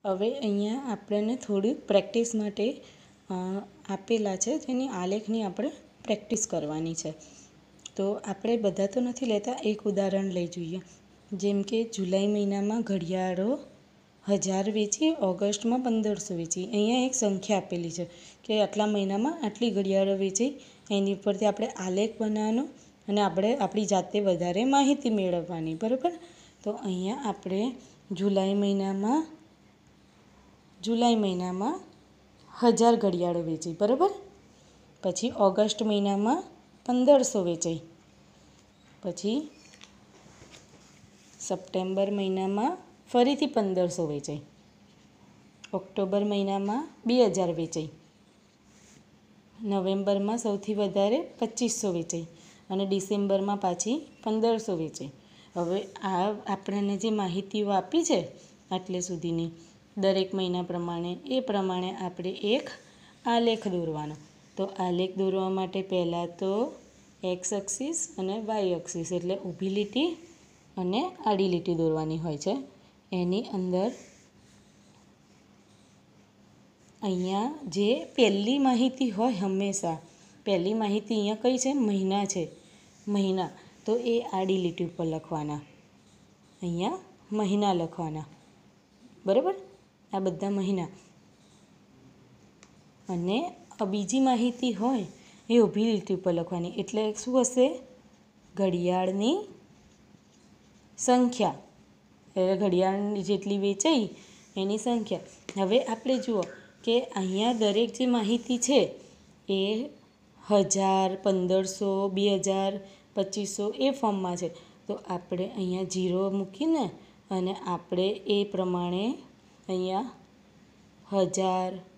હવે અહીંયા આપણને થોડી પ્રેક્ટિસ માટે આપેલા છે, જેની આલેખની આપણે પ્રેક્ટિસ કરવાની છે. તો આપણે બધા તો નથી લેતા, એક ઉદાહરણ લઈ જોઈએ. જેમ કે જુલાઈ મહિનામાં ઘડિયાળો 1000 વેચી, ઓગસ્ટમાં 1500 વેચી. અહીંયા એક સંખ્યા આપેલી છે કે આટલા મહિનામાં આટલી ઘડિયાળો વેચી. એની ઉપરથી આપણે આલેખ બનાવવાનો અને આપણે આપણી જાતે વધારે માહિતી મેળવવાની, બરાબર. તો અહીંયા આપણે જુલાઈ મહિનામાં 1000 ઘડિયાળો વેચી, બરાબર. પછી ઓગસ્ટ મહિનામાં 1500 વેચાઈ. પછી સપ્ટેમ્બર મહિનામાં ફરીથી 1500 વેચાઈ. ઓક્ટોબર મહિનામાં 2000 વેચાઈ. નવેમ્બરમાં સૌથી વધારે 2500 વેચાઈ અને ડિસેમ્બરમાં પાછી 1500 વેચાઈ. હવે આ આપણને જે માહિતીઓ આપી છે આટલે સુધીની દરેક મહિના પ્રમાણે, એ પ્રમાણે આપણે એક આલેખ દોરવાનો. તો આલેખ દોરવા માટે પહેલાં તો એક્સ એક્સિસ અને વાય એક્સિસ એટલે ઊભી લીટી અને આડી લીટી દોરવાની હોય છે. એની અંદર અહીંયા જે પહેલી માહિતી હોય, હંમેશા પહેલી માહિતી અહીંયા કઈ છે? મહિના છે. મહિના તો એ આડી લીટી ઉપર લખવાના. અહીંયા મહિના લખવાના, બરાબર. આ બધા મહિના. અને બીજી માહિતી હોય એ ઊભી લીટી ઉપર લખવાની. એટલે શું હશે? ઘડિયાળની સંખ્યા, એટલે ઘડિયાળની જેટલી વેચાઈ એની સંખ્યા. હવે આપણે જુઓ કે અહીંયા દરેક જે માહિતી છે એ 1000, 1500, 2000, 2500 એ ફોર્મમાં છે. તો આપણે અહીંયા 0 મૂકીને અને આપણે એ પ્રમાણે અહીંયા 1000,